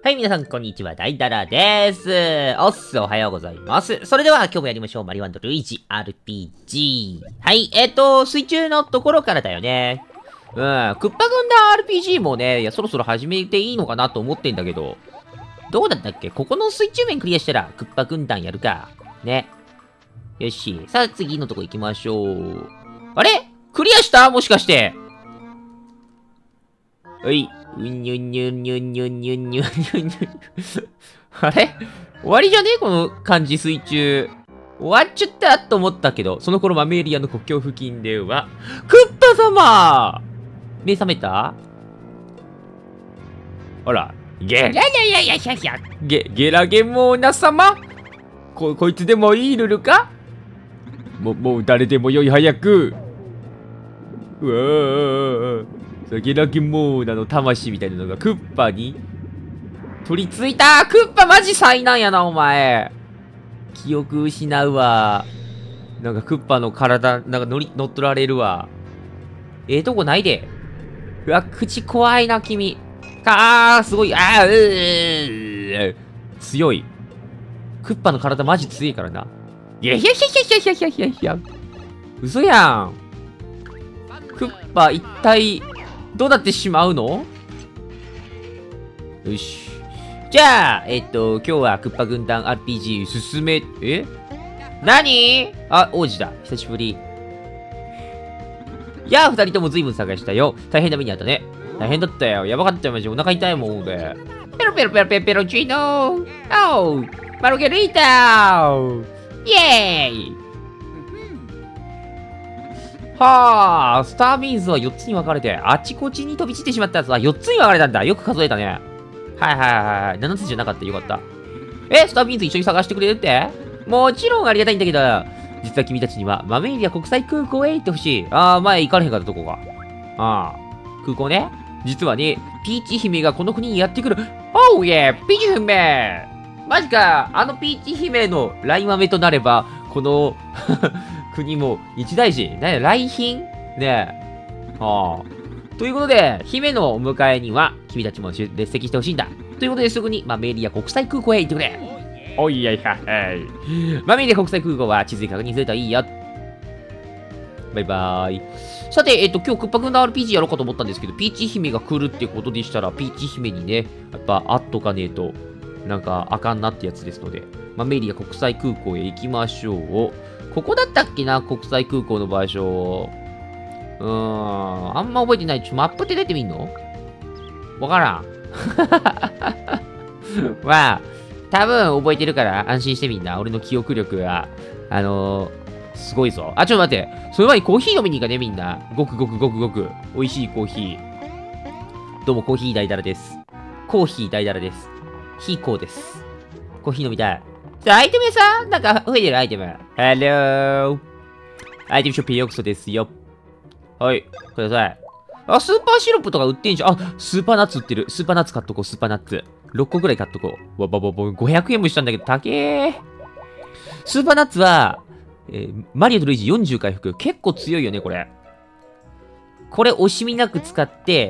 はい、皆さん、こんにちは。大だらです。おはようございます。それでは、今日もやりましょう。マリワンドルイージ RPG。はい、水中のところからだよね。クッパ軍団 RPG もね、そろそろ始めていいのかなと思ってんだけど、どうだったっけ？ここの水中面クリアしたら、クッパ軍団やるか。ね。よし。さあ、次のとこ行きましょう。あれ？クリアした？もしかして。はい。うんにゅんにゅんにゅんにゅんにゅんにゅんにゅんにゅん。あれ終わりじゃねこの感じ水中。終わっちゃったと思ったけど、その頃マメーリアの国境付近では、クッパ様目覚めた？ほら、ゲラゲモーナ様こいつでもいいルルか？もう誰でもよい早く。うわー。ゲラゲモーナの魂みたいなのがクッパに取り付いた。クッパマジ災難やな、お前。記憶失うわ。なんかクッパの体、なんか乗っ取られるわ。とこないで。うわ、口怖いな、君。すごい。強い。クッパの体マジ強いからな。いや。嘘やん。クッパ一体、どうなってしまうの？よし。じゃあ、今日はクッパ軍団 RPG 進め、何？王子だ。久しぶり。いやあ、二人とも随分探したよ。大変な目にあったね。大変だったよ。やばかったよ、マジ。お腹痛いもん、俺。ペロチーノー。マルゲリータイェーイ。はあ、スタービーンズは4つに分かれて、あちこちに飛び散ってしまったやつは4つに分かれたんだ。よく数えたね。はい。7つじゃなかった。よかった。スタービーンズ一緒に探してくれるって？もちろんありがたいんだけど、実は君たちにはマメーリア国際空港へ行ってほしい。前行かれへんかったとこが。空港ね。実はね、ピーチ姫がこの国にやってくる。おうイェー、ピーチ姫マジか。あのピーチ姫のライマメとなれば、この、国も一大事。来賓ねえ。ということで、姫のお迎えには、君たちも列席してほしいんだ。ということで、すぐにマメーリア国際空港へ行ってくれ。おいやいや、マメーリア国際空港は地図で確認するといいよ。バイバーイ。さて、今日クッパ軍団 RPG やろうかと思ったんですけど、ピーチ姫が来るってことでしたら、ピーチ姫にね、やっぱ会っとかねえと、なんかあかんなってやつですので、マメーリア国際空港へ行きましょう。ここだったっけな、国際空港の場所。あんま覚えてない。マップって出てみんの？わからん。まあ、多分覚えてるから安心してみんな。俺の記憶力は、すごいぞ。ちょっと待って。その前にコーヒー飲みに行かね、みんな。ごく。美味しいコーヒー。どうも、コーヒー大だらです。コーヒー大だらです。ヒーコーです。コーヒー飲みたい。アイテム屋さんなんか増えてるアイテム。ハロー。アイテムショップへようこそですよ。はい。ください。スーパーシロップとか売ってんじゃん。スーパーナッツ売ってる。スーパーナッツ買っとこう、スーパーナッツ。6個ぐらい買っとこう。500円もしたんだけど、高え。スーパーナッツは、マリオとルイージ40回復。結構強いよね、これ。これ惜しみなく使って、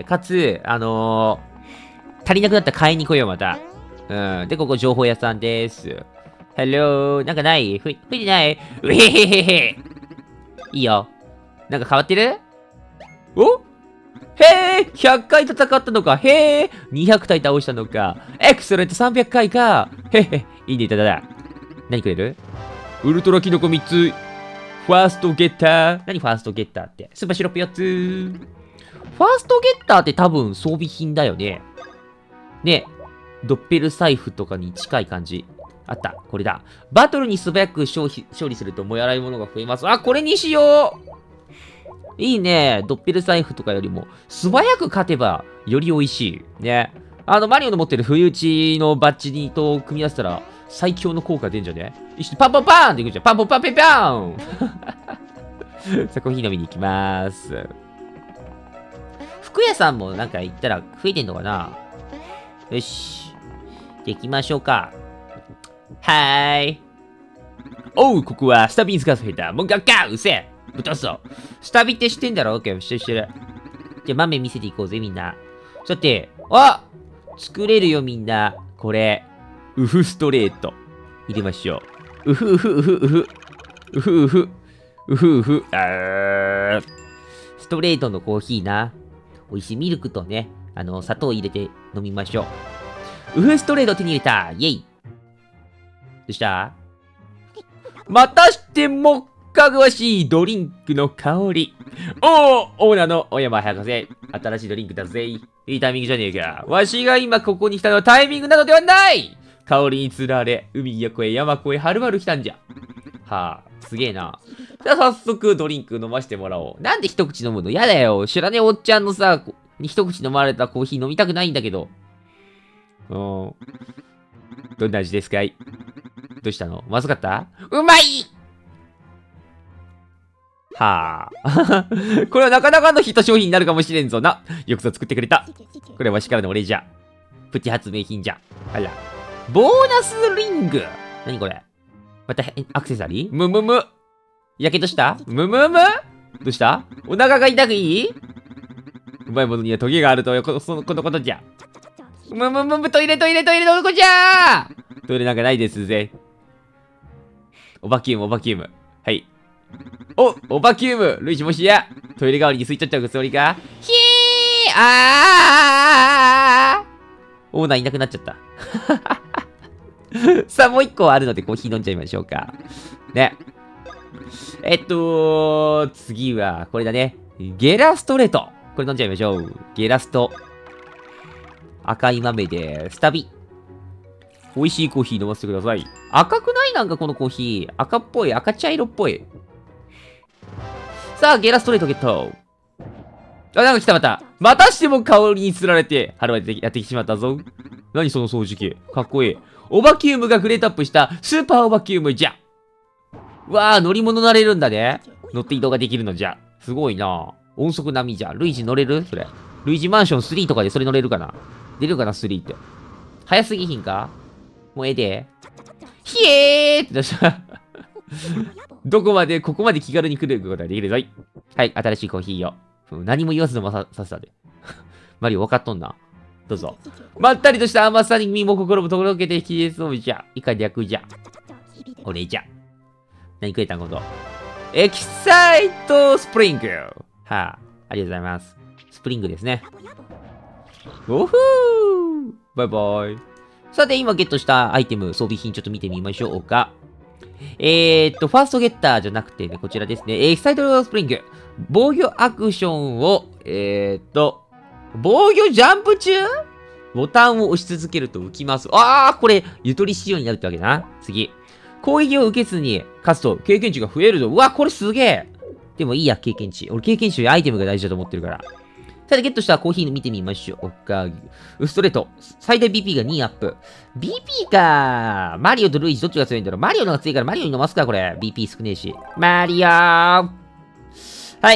かつ、足りなくなったら買いに来よう、また。で、ここ情報屋さんです。ハロー。なんかない？吹いてない？うへへへへ。いいよ。なんか変わってる？お？へえ !100 回戦ったのか。へえ !200 体倒したのか。エクセレント300回か。へへ。いいね、だ。何くれる？ウルトラキノコ3つ。ファーストゲッター。何ファーストゲッターって。スーパーシロップ4つ。ファーストゲッターって多分装備品だよね。ね。ドッペル財布とかに近い感じ。あった。これだ。バトルに素早く勝利するともやらいものが増えます。これにしよう。いいね。ドッペル財布とかよりも素早く勝てばより美味しい。ね。マリオの持ってる不意打ちのバッジと組み合わせたら最強の効果出んじゃね？一緒にパンパンっていくじゃん。パンパンさあ、コーヒー飲みに行きまーす。服屋さんもなんか行ったら増えてんのかな？よし。じゃあ行きましょうか。はーい。ここはスタビンスガスヘタ。もうガッガーうせえぶたすぞ。スタビって知ってんだろ？オッケー、してる。じゃあ豆見せていこうぜ、みんな。さて、 作れるよ、みんな。これ。ウフストレート。入れましょう。ウフウフウフウフ。ウフウフ。ウフウフ。ストレートのコーヒーな。美味しいミルクとね、砂糖入れて飲みましょう。ウフストレート手に入れた。イェイ。どうした？またしてもかぐわしいドリンクの香り。オーナーの小山博士。新しいドリンクだぜ。いいタイミングじゃねえか。わしが今ここに来たのはタイミングなどではない。香りにつられ、海越え山越えはるばる来たんじゃ。はあ、すげえな。じゃあ早速ドリンク飲ませてもらおう。なんで一口飲むの？やだよ。知らねえおっちゃんのさ、一口飲まれたコーヒー飲みたくないんだけど。どんな味ですかい？どうしたの？まずかった？うまい！はあ。これはなかなかのヒット商品になるかもしれんぞな。よくぞ作ってくれた。これはわしからのお礼じゃ。プチ発明品じゃ。あら。ボーナスリング。なにこれ？またアクセサリー？むむむ。やけどした？むむむ？どうした？お腹が痛くいい？うまいものにはトゲがあるとよ、このことじゃ。むむむむ、トイレどこじゃー？トイレなんかないですぜ。オバキューム。はい。オバキューム！ルイジもしや。トイレ代わりに吸い取っちゃうつもりか？ひー！オーナーいなくなっちゃった。さあ、もう一個あるのでコーヒー飲んじゃいましょうか。ね。次は、これだね。ゲラストレート。これ飲んじゃいましょう。ゲラスト。赤い豆で、スタビ。美味しいコーヒー飲ませてください。赤くない？なんかこのコーヒー。赤っぽい。赤茶色っぽい。さあ、ゲラストレートゲット。あ、なんか来たまた。またしても香りにつられて、春までやってきてしまったぞ。何その掃除機。かっこいい。オバキュームがグレートアップしたスーパーオバキュームじゃ。わあ、乗り物乗れるんだね。乗って移動ができるのじゃ。すごいな。音速並みじゃ。ルイージ乗れる？それ。ルイージマンション3とかでそれ乗れるかな？出るかな ?3 って。早すぎひんか？もうええで。ひえーって出した。ここまで気軽に来ることができるぞい。はい、新しいコーヒーよ。何も言わず飲まさせたで。マリオ分かっとんな。どうぞ。まったりとした甘さに身も心もとろけて消えそうじゃ。以下略じゃ。俺じゃ。何くれたん今度。エキサイトスプリング。はあ、ありがとうございます。スプリングですね。おふーバイバイ。さて、今ゲットしたアイテム、装備品ちょっと見てみましょうか。ファーストゲッターじゃなくてね、こちらですね。エキサイトスプリング。防御アクションを、防御ジャンプ中？ボタンを押し続けると浮きます。これ、ゆとり仕様になるってわけだな。次。攻撃を受けずに勝つと経験値が増えるぞ。うわ、これすげえ。でもいいや、経験値。俺経験値よりアイテムが大事だと思ってるから。さて、ゲットしたコーヒー見てみましょうか。ストレート。最大 BP が2アップ。BP か。マリオとルイージどっちが強いんだろう。マリオの方が強いからマリオに飲ますか、これ。BP 少ねえし。マリオー。はい、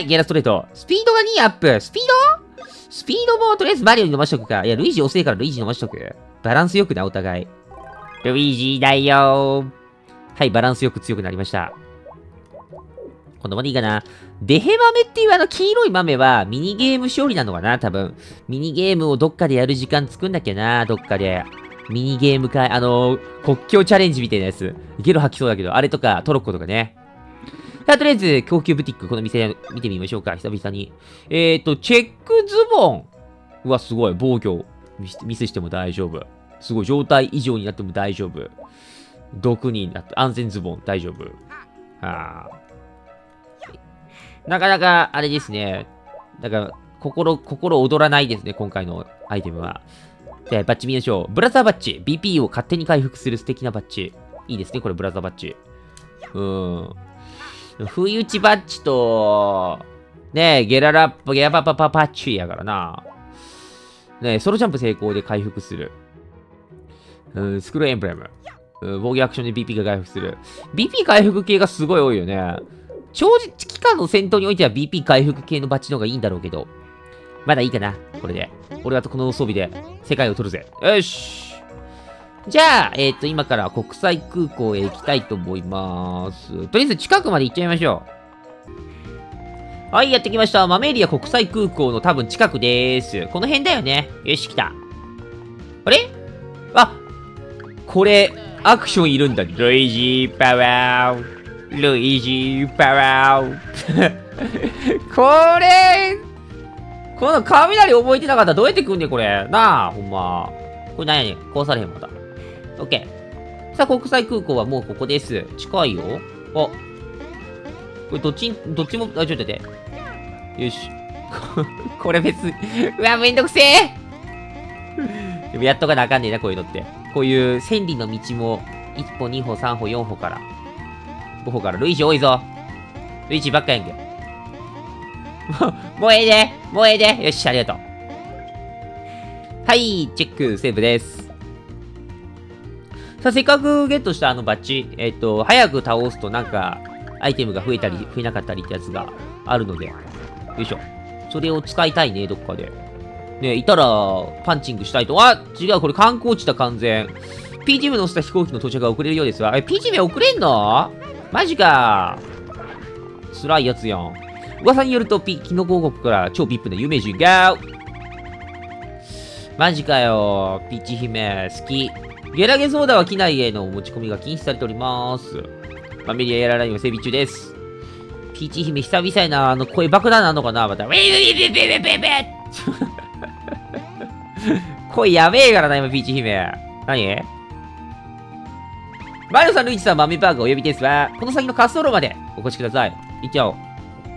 ゲラストレート。スピードが2アップ。スピードもとりあえずマリオに飲ましとくか。いや、ルイージ遅いからルイージ飲ましとく。バランスよくな、お互い。ルイージだよー。はい、バランスよく強くなりました。今度までいいかな。デヘ豆っていう黄色い豆はミニゲーム勝利なのかな多分。ミニゲームをどっかでやる時間作んなきゃなどっかで。ミニゲーム会、国境チャレンジみたいなやつ。ゲロ吐きそうだけど、あれとかトロッコとかね。さあ、とりあえず、高級ブティック、この店見てみましょうか。久々に。チェックズボン。うわ、すごい。防御。ミスしても大丈夫。すごい。状態異常になっても大丈夫。毒になって、安全ズボン、大丈夫。はあ。なかなか、あれですね。だから、心躍らないですね、今回のアイテムは。で、バッジ見ましょう。ブラザーバッジ。BP を勝手に回復する素敵なバッジ。いいですね、これ、ブラザーバッジ。不意打ちバッジと、ねえ、ゲラパパッチやからな。ねえ、ソロジャンプ成功で回復する。スクローエンブレム。防御アクションで BP が回復する。BP 回復系がすごい多いよね。長期間の戦闘においては BP 回復系のバッジの方がいいんだろうけど。まだいいかな、これで。俺はこの装備で世界を取るぜ。よし。じゃあ、今から国際空港へ行きたいと思います。とりあえず近くまで行っちゃいましょう。はい、やってきました。マメリア国際空港の多分近くでーす。この辺だよね。よし、来た。 あれあ、これ、アクションいるんだ。ルイージーパワー。ルイージーパワー。これ、この雷覚えてなかったらどうやって来んねん、これ。なあ、ほんま。これ何やねん。壊されへんまた。オッケー。さあ、国際空港はもうここです。近いよ。あ。これどっちも、あ、ちょっと待って。よし。これ別に、うわ、めんどくせえでもやっとかなあかんねえな、こういうのって。こういう千里の道も、1歩、2歩、3歩、4歩から。5歩から。ルイージ多いぞ。ルイージばっかやんけ。もうええでもうええでよし、ありがとう。はい、チェック、セーブです。さあ、せっかくゲットしたあのバッジ、早く倒すとなんか、アイテムが増えたり、増えなかったりってやつがあるので、よいしょ。それを使いたいね、どっかで。ね、いたら、パンチングしたいと。あ、違う、これ観光地だ、完全。PGM 乗せた飛行機の到着が遅れるようですわ。PGM 遅れんのマジか。辛いやつやん。噂によると、キノコ王国から超 VIP な有名人が、マジかよ。ピーチ姫、好き。ゲラゲソーダは機内への持ち込みが禁止されております。ファミリアエアラインは整備中です。ピーチ姫、久々やな。あの声爆弾なのかなまた。声やべえからな、今、ピーチ姫。何マリオさん、ルイージさん、マメパークお呼びですわ。この先の滑走路までお越しください。行っちゃおう。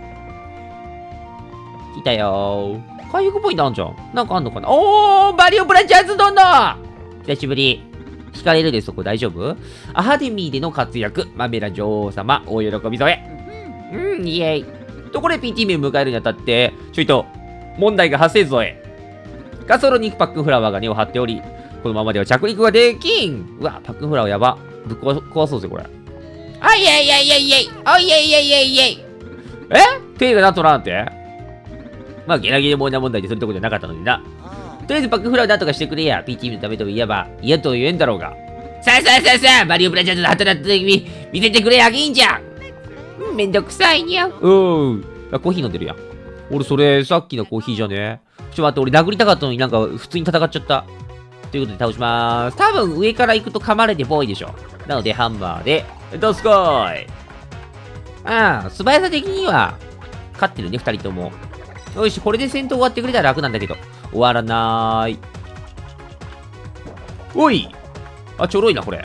来たよー。回復ポイントあんじゃん。なんかあんのかな。おー、マリオブランチャーズどんどん久しぶり。惹かれるでそこ大丈夫？アカデミーでの活躍。マメラ女王様、大喜び添え。イェイ。ところで PT 名を迎えるにあたって、ちょいと、問題が発生ぞえ。滑走路に行くパックンフラワーが根を張っており、このままでは着陸ができん。うわ、パックンフラワーやば。ぶっ壊そうぜ、これ。あいえいえいえいえいおいえいえいえいえい手がなっとらんてまあ、ゲラゲラ問題でそれとこじゃなかったのにな。とりあえずパックンフラワーなんとかしてくれや。PT のためと言えば、嫌と言えんだろうが。さあさあさあさあ、マリオブラジャーズの働いた時見せてくれや、銀ちゃん。めんどくさいにゃ。あ、コーヒー飲んでるやん。俺、それ、さっきのコーヒーじゃねちょっと待って、俺殴りたかったのになんか普通に戦っちゃった。ということで倒しまーす。多分上から行くと噛まれてボーイでしょ。なのでハンマーで、どすこーい。ああ、素早さ的には、勝ってるね、二人とも。よし、これで戦闘終わってくれたら楽なんだけど。終わらなーい。おいあ、ちょろいな、これ。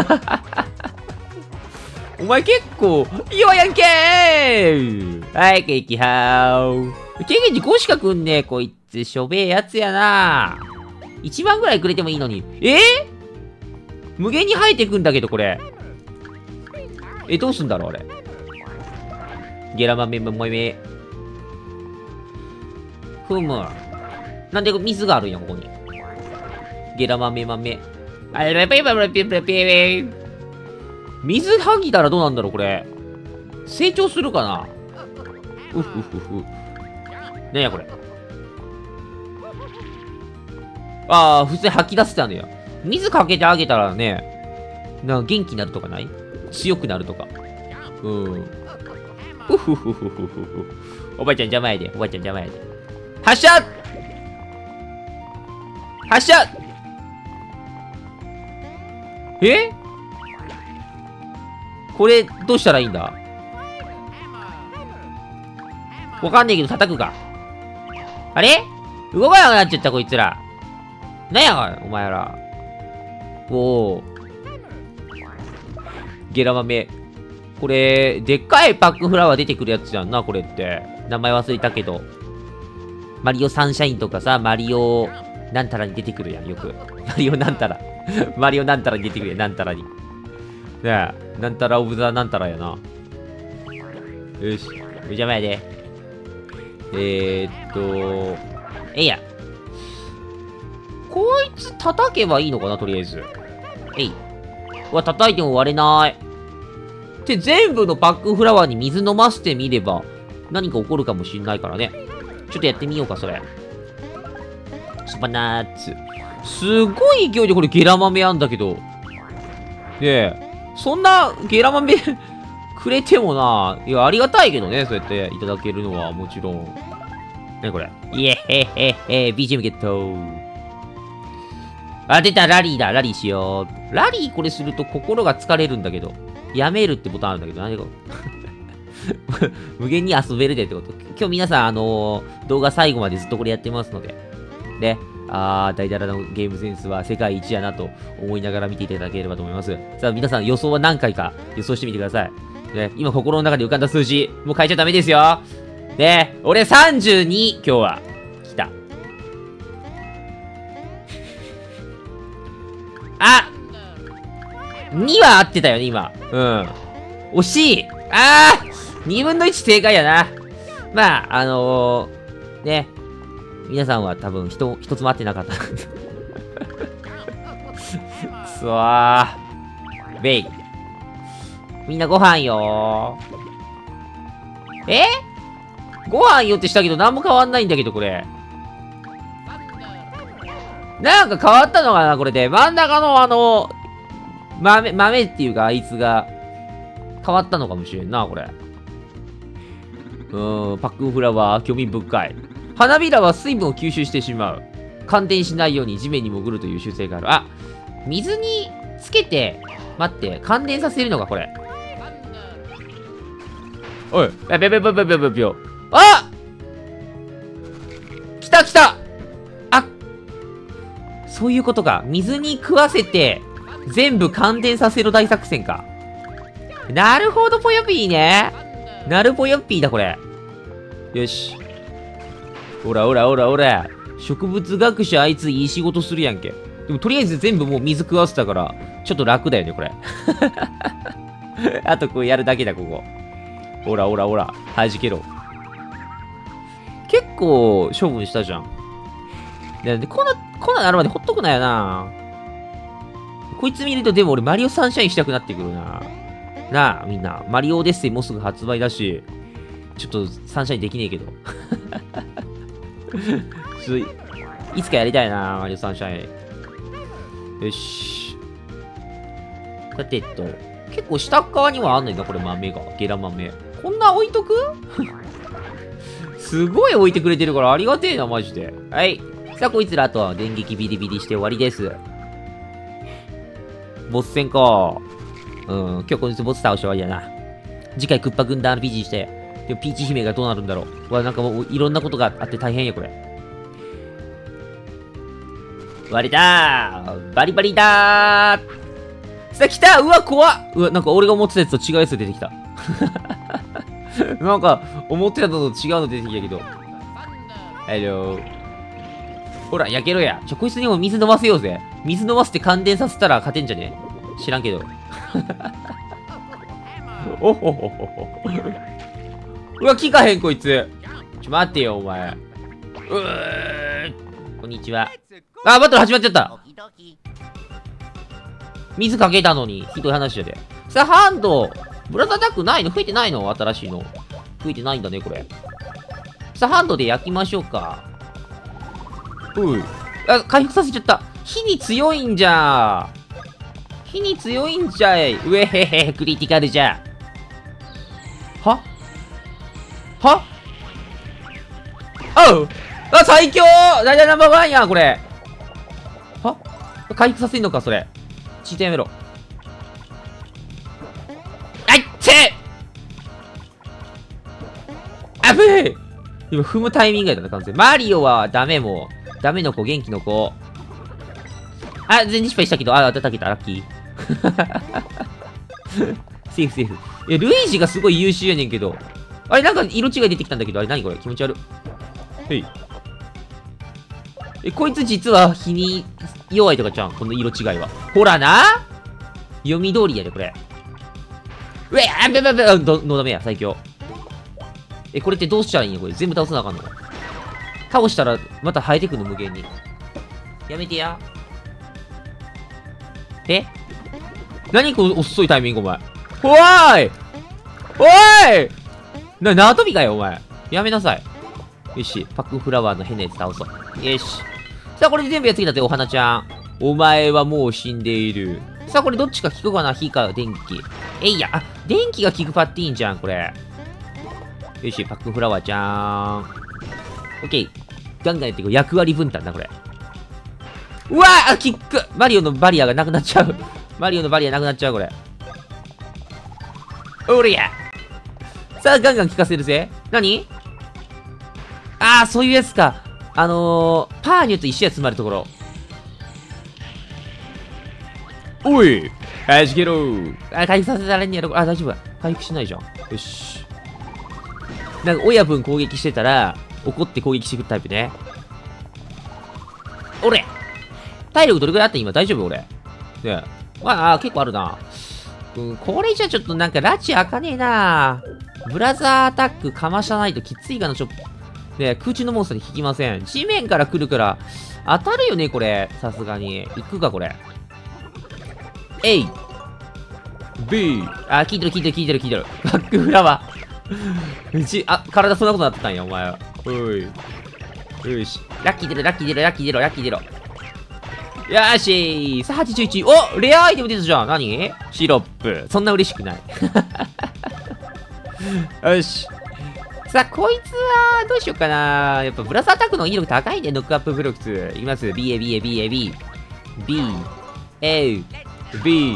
お前結構、弱やんけーはい、ケーキハウ経験値5しかくんねえ、こいつ。しょべえやつやな1万ぐらいくれてもいいのに。無限に生えてくんだけど、これ。どうすんだろう、あれ。ゲラマメモメ。ふむ。なんで水があるんや、ここに。ゲラマメマメ。あれ、ペペペペペペペ。水はぎたらどうなんだろう、これ。成長するかなうふふふ。なんや、これ。ああ、普通に吐き出せたのよ。水かけてあげたらね、なんか元気になるとかない強くなるとか。うふふふふふふ。おばあちゃん邪魔やで。おばあちゃん邪魔やで。発射発射これ、どうしたらいいんだわかんねえけど叩くか。あれ動かなくなっちゃった、こいつら。なんやお前ら。おお。ゲラ豆。これ、でっかいパックンフラワー出てくるやつやんな、これって。名前忘れたけど。マリオサンシャインとかさ、マリオ、なんたらに出てくるやん、よく。マリオなんたら。マリオなんたらに出てくるやん、なんたらに。ねえ、なんたらオブザなんたらやな。よし。邪魔やで。えいや。こいつ叩けばいいのかな、とりあえず。うわ、叩いても割れない。って全部のパックンフラワーに水飲ませてみれば、何か起こるかもしんないからね。ちょっとやってみようか、それ。スパナッツ。すごい勢いでこれゲラ豆やんだけど。ねえ、そんなゲラ豆くれてもな、いや、ありがたいけどね、そうやっていただけるのはもちろん。ねこれ。イエヘヘヘ、BGM ゲット。 あ、出た、ラリーだ。ラリーしよう。ラリーこれすると心が疲れるんだけど。やめるってボタンあるんだけど、何でか。無限に遊べるでってこと。今日皆さん、動画最後までずっとこれやってますので。ね。大だらのゲームセンスは世界一やなと思いながら見ていただければと思います。さあ、皆さん予想は何回か予想してみてください。ね。今心の中で浮かんだ数字、もう変えちゃダメですよ。ね。俺32、今日は。来た。あ！2は合ってたよね、今。うん。惜しい！2分の1正解やな。まあ、ね。皆さんは多分一つも合ってなかった。くそー。ベイ。みんなご飯よー。ご飯よってしたけど何も変わんないんだけど、これ。なんか変わったのかな、これで。真ん中の豆っていうか、あいつが、変わったのかもしれんな、これ。パックンフラワー、興味深い。花びらは水分を吸収してしまう。感電しないように地面に潜るという習性がある。あ、水につけて、待って、感電させるのか、これ。おい、ぴょ。あ！来たあ！そういうことか。水に食わせて、全部感電させる大作戦か。なるほど、ぽよぴーね。なるぽよっぴーだ、これ。よし。おら。植物学者あいついい仕事するやんけ。でもとりあえず全部もう水食わせたから、ちょっと楽だよね、これ。あとこうやるだけだ、ここ。おら。弾けろ。結構処分したじゃん。で、こんななるまでほっとくなよな。こいつ見るとでも俺マリオサンシャインしたくなってくるな。なあ、みんな。マリオオデッセイもうすぐ発売だし、ちょっとサンシャインできねえけど。いつかやりたいな、マリオサンシャイン。よし。さて結構下側にはあんないんだ、これ豆が。ゲラ豆。こんな置いとくすごい置いてくれてるからありがてえな、マジで。はい。さあ、こいつらあとは電撃ビリビリして終わりです。ボス戦か。今日こいつボス倒して終わりやな。次回クッパ軍団 RPG して。でもピーチ姫がどうなるんだろう。なんかもういろんなことがあって大変や、これ。割れたー！バリバリだー！さあ、来た！うわ、怖っ！うわ、なんか俺が思ってたやつと違うやつ出てきた。なんか、思ってたのと違うの出てきたけど。ハロー。ほら、焼けろや。こいつにも水飲ませようぜ。水飲ませて感電させたら勝てんじゃね？知らんけど。おほほほほ。うわ、聞かへん、こいつ。待ってよ、お前。こんにちは。あ、バトル始まっちゃった。水かけたのに、ひどい話やで。さあ、ハンド。ブラザータックないの？吹いてないの？新しいの。吹いてないんだね、これ。さあ、ハンドで焼きましょうか。回復させちゃった。火に強いんじゃ。火に強いんじゃい。うえへへ、クリティカルじゃ。はおう！あ、最強！ダイヤナンバーワンやん、これ。回復させんのか、それ。ちょっとやめろ。あいっつ！あぶー！今踏むタイミングやったな、完全。マリオはダメもう。ダメの子、元気の子。あ、全然失敗したけど、当たった、ラッキー。セーフ。いや、ルイージがすごい優秀やねんけど。あれ、なんか色違い出てきたんだけど、あれ何これ気持ち悪い。こいつ実は火に弱いとかちゃうん、この色違いは。ほらな！読み通りやで、これ。のだめや、最強。これってどうしたらいいのこれ。全部倒さなあかんの？倒したら、また生えてくの無限に。やめてや。何この遅いタイミング、お前。おーい！縄跳びかよ、お前。やめなさい。よし、パックンフラワーの変なやつ倒そう。よし。さあ、これで全部やっつけたぜ、お花ちゃん。お前はもう死んでいる。さあ、これどっちか効くかな？火か電気。電気が効くパッティーンじゃん、これ。よし、パックンフラワーちゃーん。オッケー。ガンガンやっていこう。役割分担だ、これ。 うわー、キック。マリオのバリアがなくなっちゃう。マリオのバリアなくなっちゃう、これ。おりゃ。さあ、ガンガン効かせるぜ。何？あー、そういうやつか。パーニュと一緒やつまるところ。おい、はじけろー。あ、回復させられんねやろ。あ、大丈夫。回復しないじゃん。よし。なんか、親分攻撃してたら、怒って攻撃してくるタイプね。俺体力どれくらいあった今大丈夫俺。ねえ。まあ、結構あるな。これじゃちょっとなんか、拉致開かねえな。ブラザーアタックかましゃないときついかな、ちょっと。ねえ、空中のモンスターに引きません。地面から来るから、当たるよね、これ。さすがに。行くか、これ。A、B。あ、聞いてる。バックフラワー。体そんなことなってたんや、お前は。おい。よし。ラッキー出ろ。よーしー。さあ、81。お、レアアイテム出たじゃん。何？シロップ。そんな嬉しくない。よし。さあ、こいつは、どうしようかな。やっぱ、ブラスアタックの威力高いね、ノックアップブロックス。いきます。B、A、B、A、B、A、B。B、A、B。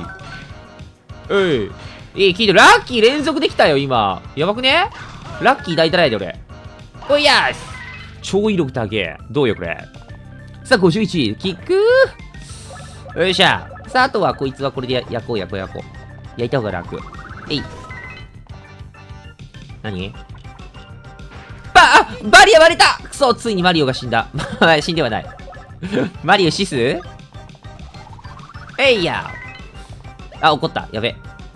聞いてる。ラッキー連続できたよ、今。やばくね？ラッキー大体ないで、俺。おいやーす。超威力高え。どうよ、これ。さあ、51。キックー。よいしょ。さあ、あとは、こいつはこれで焼こう。焼いた方が楽。えい。何？バリア割れた！くそ、ついにマリオが死んだ。死んではない。マリオシス？えいや。あ、怒った。やべ。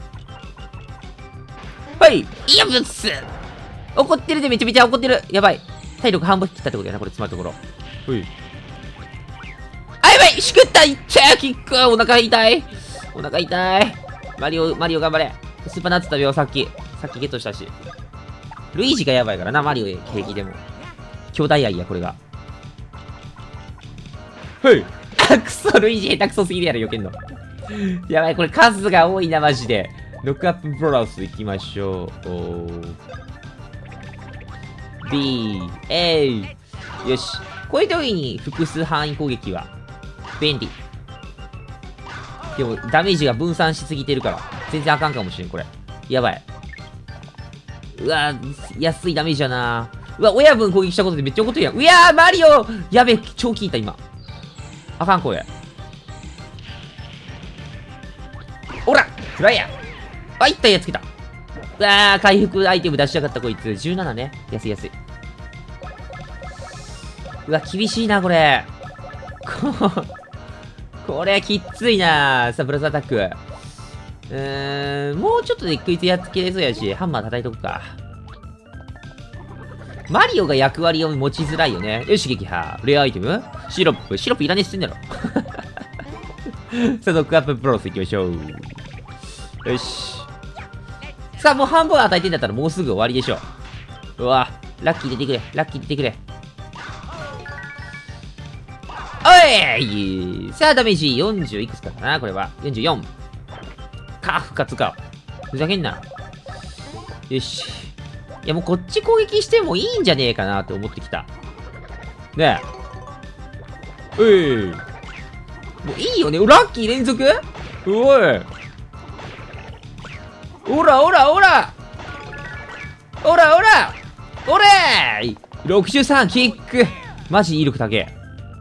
はい。いや、ぶっす。怒ってるで、めちゃめちゃ怒ってる。やばい。体力半分切ったってことやな、これ、詰まるところ。ほい。あ、やばい！しくったいっちゃキック！お腹痛い。マリオ頑張れ。スーパーナッツ食べよう、さっきゲットしたし。ルイージがやばいからな、マリオ平気でも。兄弟愛や、これが。はい。あ、くそ、ルイージ下手くそすぎるやろ、避けんの。やばい、これ数が多いな、マジで。ノックアップブロス行きましょう。B、A。よし。こういう時に複数範囲攻撃は便利。でも、ダメージが分散しすぎてるから、全然あかんかもしれん、これ。やばい。うわ安いダメージやな。うわ、親分攻撃したことでめっちゃ怒ってるやん。うわー、マリオやべえ、超効いた、今。あかん、これ。おらフライヤー。あ、いったやつ来た。うわー、回復アイテム出しやがった、こいつ。17ね。安い。うわ、厳しいな、これ。これ、きっついな。さあ、ブラザーアタック。もうちょっとでクイズやっつけれそうやし、ハンマー叩いとくか。マリオが役割を持ちづらいよね。よし、撃破。レアアイテムシロップいらねえっつってんだろ。さあ、ノックアッププロス行きましょう。よし。さあ、もう半分与えてんだったらもうすぐ終わりでしょ。うわ、ラッキー出てくれ。おい！さあ、ダメージ40いくつかなこれは。44。復活か。ふざけんな。よし。いや、もうこっち攻撃してもいいんじゃねえかなって思ってきた。ねえ。もういいよね。ラッキー連続？おい。おらおれー !63 キックマジ威力高え。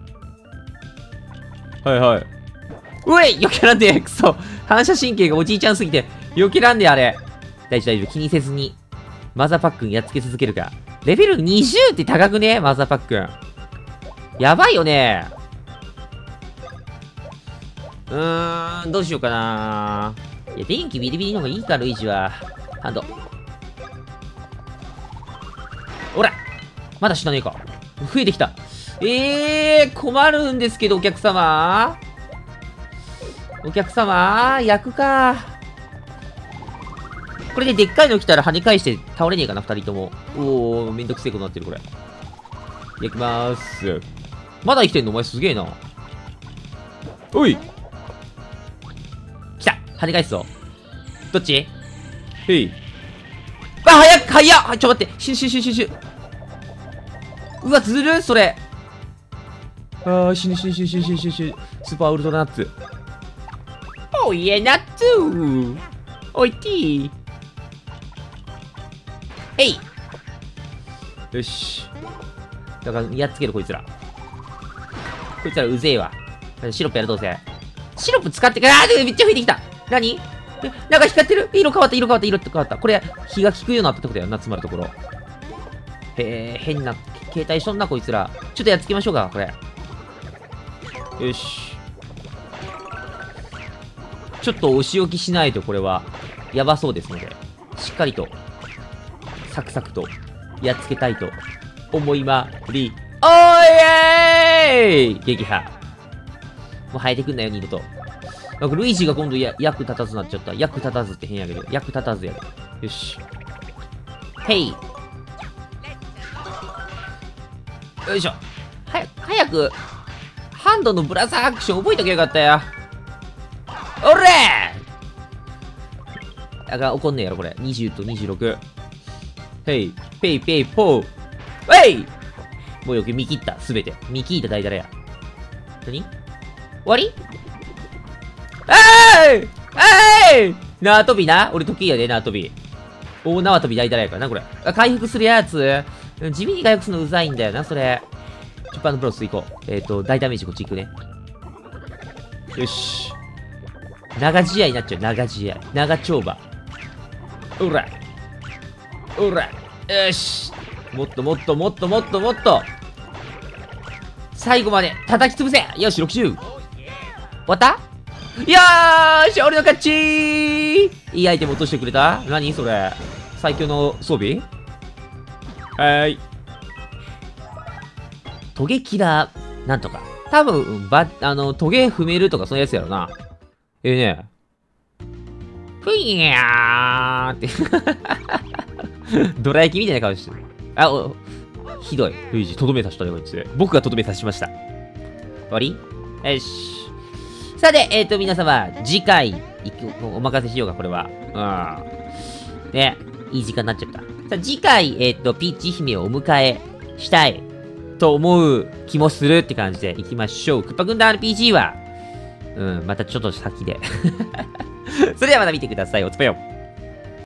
はい。うえい避けらんでくそ反射神経がおじいちゃんすぎて、避けらんであれ。大丈夫。気にせずに。マザーパックンやっつけ続けるか。レベル20って高くねマザーパックン。やばいよね。どうしようかな。いや、電気ビリビリの方がいいか、ルイージは。ハンド。ほらまだ死なねえか。増えてきた。困るんですけど、お客様。焼くか。これででっかいの来たら跳ね返して倒れねえかな、二人とも。めんどくせえことになってる、これ。焼きまーす。まだ生きてんのお前すげえな。おい来た跳ね返すぞ。どっちへい。早っちょっと待って。シュ。うわ、ずるそれ。 ああ、死ぬ死ぬ死ぬ死ぬ死ぬ死ぬ死ぬ。スーパーウルトラナッツ。おいえ、ナッツおいてぃ。えい。よし。だから、やっつける、こいつら。こいつらうぜえわ。シロップやる、どうせ。シロップ使ってから、めっちゃ増えてきた。何なんか光ってる。色変わった、色変わった、色変わった。これ、火が効くようになったってことだよな、つまるところ。へえ、変な、携帯しとんな、こいつら。ちょっとやっつけましょうか、これ。よし。ちょっとお仕置きしないと、これは、やばそうですので、しっかりと、サクサクと、やっつけたいと、思いまり。おーいえーい撃破。もう生えてくんなよ、二度と。なんか、ルイージが今度役立たずなっちゃった。役立たずって変やけど、役立たずやで。よし。へい。よいしょ。早く、ハンドのブラザーアクション覚えときゃよかったよ。おれーあかん、怒んねえやろ、これ。20と26。へい、ペイペイポー。えいもうよく見切った、すべて。見切った大誰や。何終わり縄跳びな俺得意やで、縄跳び。大縄跳び大誰やからな、これ。回復するやつ。地味に回復するのうざいんだよな、それ。チュッパーのブロス行こう。大ダメージこっち行くね。よし。長試合になっちゃう、長試合。長丁場。おら。おら。よし。もっともっともっともっともっと。最後まで叩き潰せよし、60。終わったいやーし、俺の勝ちーいいアイテム落としてくれた何それ最強の装備はーい。トゲキラー、なんとか。多分、トゲ踏めるとかそのやつやろな。ね。ふいやーってドラ焼きみたいな顔してる。ひどい。ルイージ、とどめさせたよ、こいつ。僕がとどめさしました。終わりよし。さて、皆様、次回、お任せしようか、これは。うん。ね、いい時間になっちゃった。さあ、次回、ピーチ姫をお迎えしたい、と思う気もするって感じでいきましょう。クッパ軍団 RPG は、またちょっと先で。それではまた見てください。おつぽよ。